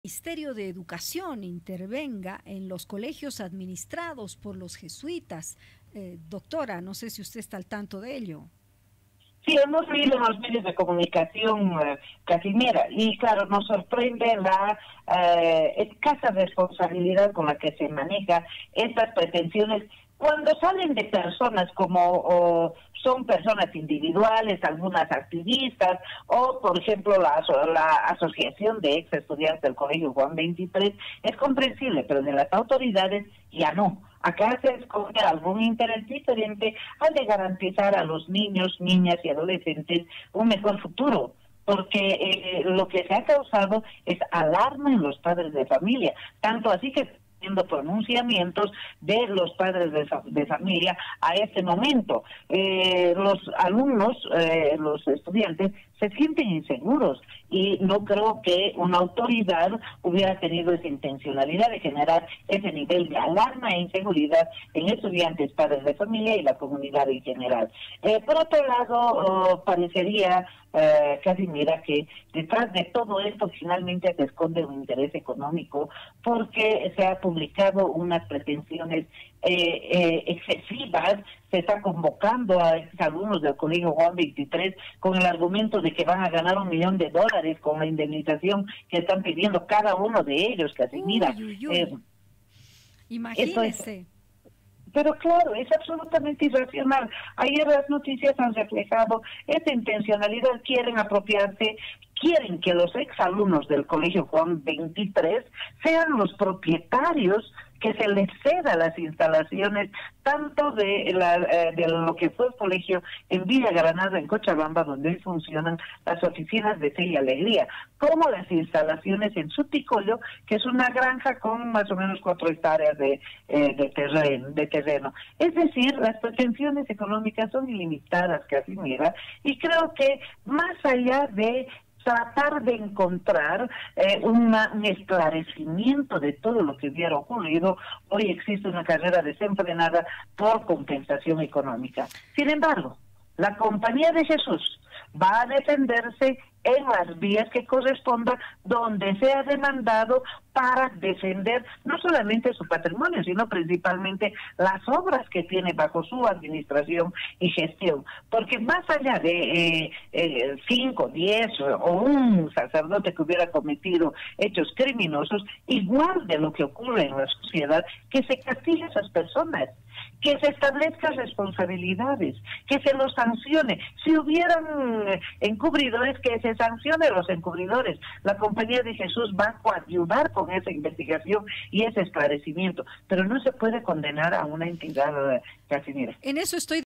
Ministerio de Educación intervenga en los colegios administrados por los jesuitas. Doctora, no sé si usted está al tanto de ello. Sí, hemos leído en los medios de comunicación, Casimira, y claro, nos sorprende la escasa responsabilidad con la que se maneja estas pretensiones cuando salen de personas como son personas individuales, algunas activistas, o por ejemplo la Asociación de Ex Estudiantes del Colegio Juan 23, es comprensible, pero de las autoridades ya no. Acá se esconde algún interés diferente al de garantizar a los niños, niñas y adolescentes un mejor futuro, porque lo que se ha causado es alarma en los padres de familia, tanto así que haciendo pronunciamientos de los padres de familia a este momento. Los alumnos, los estudiantes, se sienten inseguros y no creo que una autoridad hubiera tenido esa intencionalidad de generar ese nivel de alarma e inseguridad en estudiantes, padres de familia y la comunidad en general. Por otro lado, parecería, Casimira, que detrás de todo esto finalmente se esconde un interés económico, porque se ha publicado unas pretensiones excesivas. Se está convocando a alumnos del Colegio Juan 23 con el argumento de que van a ganar $1 millón con la indemnización que están pidiendo cada uno de ellos, Casimira. Imagínese. Pero claro, es absolutamente irracional. Ayer las noticias han reflejado esta intencionalidad, quieren apropiarse, quieren que los exalumnos del Colegio Juan 23 sean los propietarios, que se les ceda las instalaciones, tanto de lo que fue el colegio en Villa Granada, en Cochabamba, donde hoy funcionan las oficinas de Fe y Alegría, como las instalaciones en Suticollo, que es una granja con más o menos 4 hectáreas de terreno. Es decir, las pretensiones económicas son ilimitadas, Casimira, y creo que más allá de tratar de encontrar un esclarecimiento de todo lo que hubiera ocurrido, hoy existe una carrera desenfrenada por compensación económica. Sin embargo, la Compañía de Jesús va a defenderse en las vías que corresponda, donde sea demandado, para defender no solamente su patrimonio, sino principalmente las obras que tiene bajo su administración y gestión. Porque más allá de 5, 10 o un sacerdote que hubiera cometido hechos criminosos, igual de lo que ocurre en la sociedad, que se castigue a esas personas, que se establezcan responsabilidades, que se los sancione. Si hubieran encubridores, que se sancione a los encubridores. La Compañía de Jesús va a coadyuvar con esa investigación y ese esclarecimiento, pero no se puede condenar a una entidad, Casimira. En eso estoy